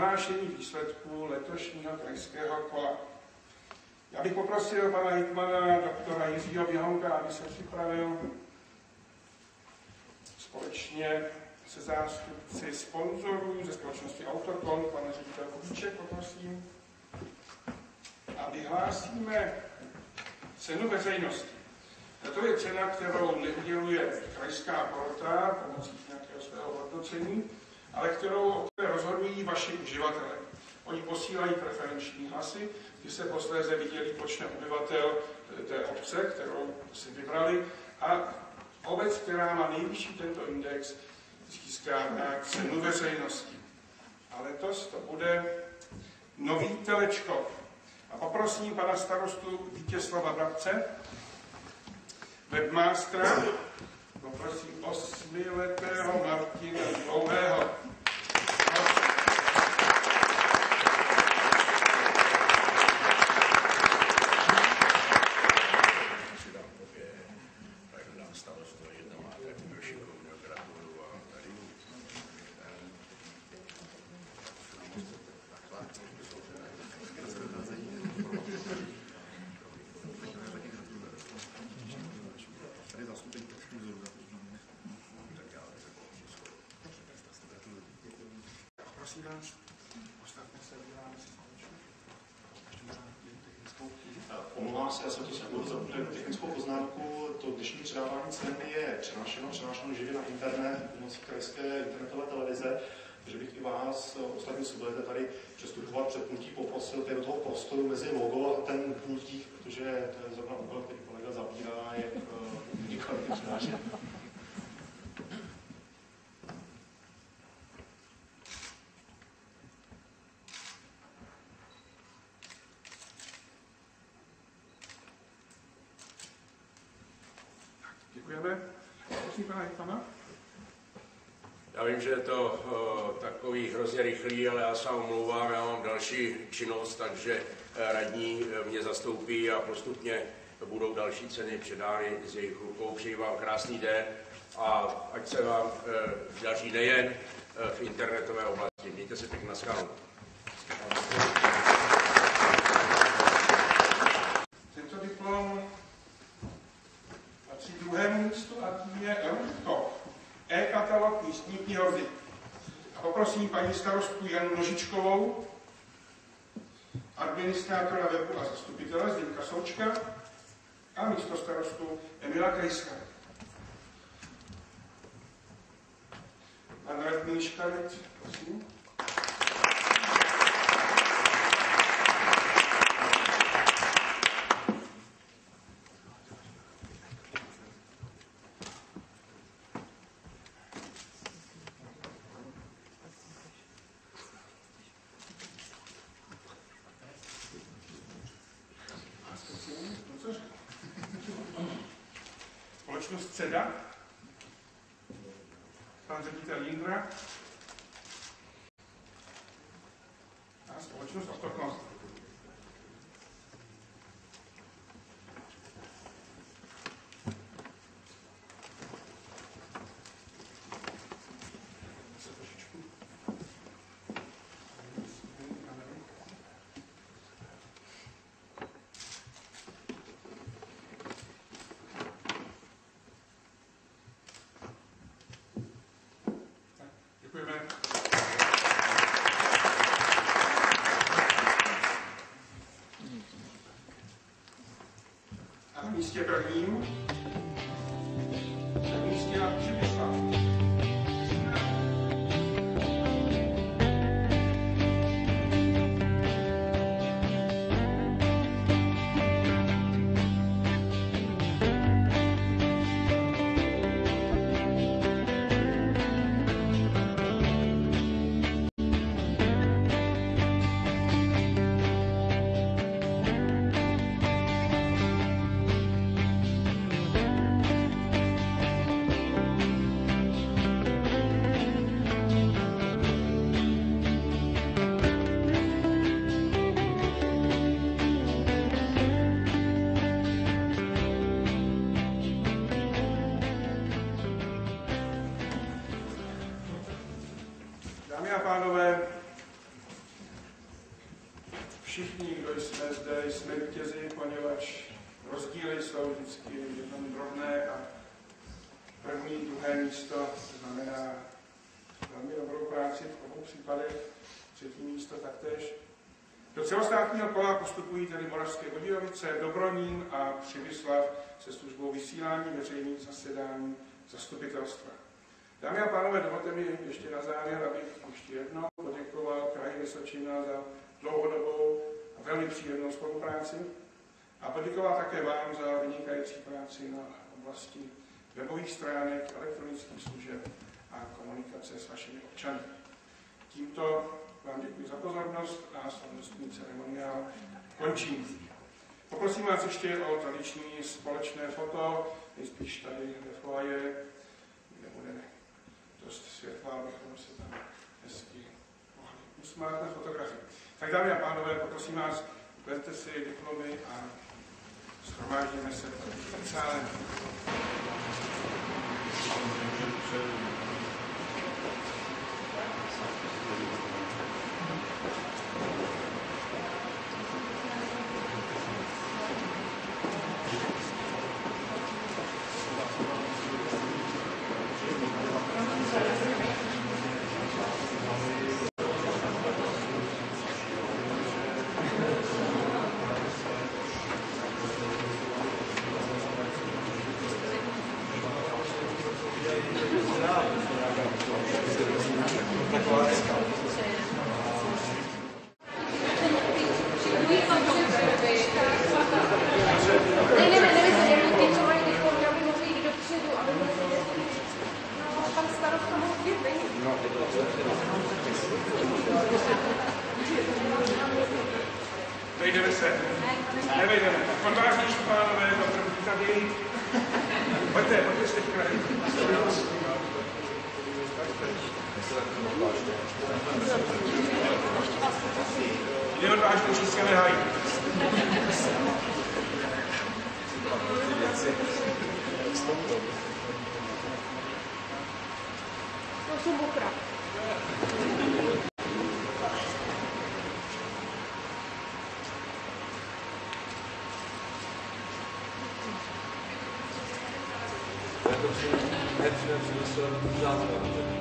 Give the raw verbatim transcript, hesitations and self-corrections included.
vyhlášení výsledků letošního krajského kola. Já bych poprosil pana hejtmana doktora Jiřího Běhounka, aby se připravil společně se zástupci sponzorů ze společnosti Autokon, pana ředitel Kubíček, poprosím. A vyhlásíme cenu veřejnosti. To je cena, kterou neuděluje krajská porota pomocí nějakého svého hodnocení, ale kterou, o které rozhodují vaši uživatelé. Oni posílají preferenční hlasy, kdy se posléze vydělí počtem obyvatel té obce, kterou si vybrali, a obec, která má nejvyšší tento index, získá cenu veřejnosti. A letos to bude Nový Telečkov. A poprosím pana starostu Vítězslava Brabce, webmastera, poprosím osmiletého Martina Dlouhého. Prosím vás, postavme se, uděláme si společně. Omlouvám se, já jsem to budu za technickou poznámku. To dnešní předávání cen je přenášeno, přenášeno živě na internet, pomocí krajské internetové televize, takže bych i vás, ostatní, co budete tady přestupovat před pultí, poprosil tady do toho prostoru mezi logo a ten pultík, protože to je zrovna úkol, který kolega zabírá, jak unikátně přenášet. Děkujeme. Prosím pana hejtmana. Já vím, že je to uh, takový hrozně rychlý, ale já se omlouvám, já mám další činnost, takže radní mě zastoupí a postupně budou další ceny předány z jejich rukou. Přeji vám krásný den a ať se vám uh, daří nejen uh, v internetové oblasti. Mějte se pěkně, na shledanou. Tento diplom patří druhému místu a tím je Eurotop, e-katalog místní knihovny. A poprosím paní starostku Janu Nožičkovou, administrátora webu a zastupitele Zdeňka Součka a místostarostu Emila Krejska. Pan radní Škaret, prosím. Společnost CEDA, pan ředitel Jindra a společnost Autokon. všichni, kdo jsme zde, jsme vítězi, poněvadž rozdíly jsou vždycky jenom drobné a první, druhé místo, to znamená velmi dobrou práci v obou případech, třetí místo taktéž. Do celostátního kola postupují tedy Moravské Budějovice, Dobronín a Přibyslav se službou vysílání veřejných zasedání zastupitelstva. Dámy a pánové, dovolte mi ještě na závěr, abych ještě jednou poděkoval kraji Vysočina za dlouhodobou a velmi příjemnou spolupráci a poděkoval také vám za vynikající práci na oblasti webových stránek, elektronických služeb a komunikace s vašimi občany. Tímto vám děkuji za pozornost a slavnostní ceremoniál končím. Poprosím vás ještě o tradiční společné foto, nejspíš tady ve foaje, kde bude dost světla, abychom se tam hezky mohli usmát na fotografii. Tak dámy a pánové, poprosím vás, vezměte si diplomy a shromáždíme se v sále. Vejdeme se. Nevejdeme. Odvážnější pánové, to první tady. Pojďte, pojďte jste v kraji. Neodvážnější se nehají. To jsou mokrá. Hned jsme přinesl záznam.